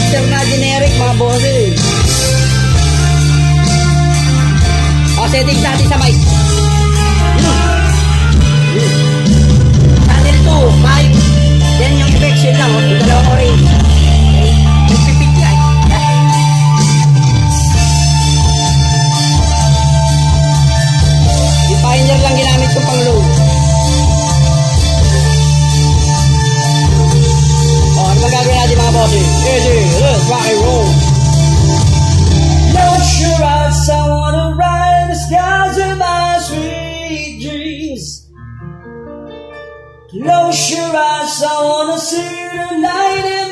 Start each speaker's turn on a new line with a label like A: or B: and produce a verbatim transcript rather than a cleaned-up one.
A: mixer na generic mga boses. O, settings natin sa mic. Channel two, mic. Yan yung effects yun lang. Yung dalawang orange. Okay. Nagpipit yan. Yung Pioneer lang ginamit ko pang low. O, ano bang gagawin natin mga boses? Easy, let's rock and roll.
B: Close your eyes, I wanna ride the skies of my sweet dreams. Close your eyes, I wanna see the light in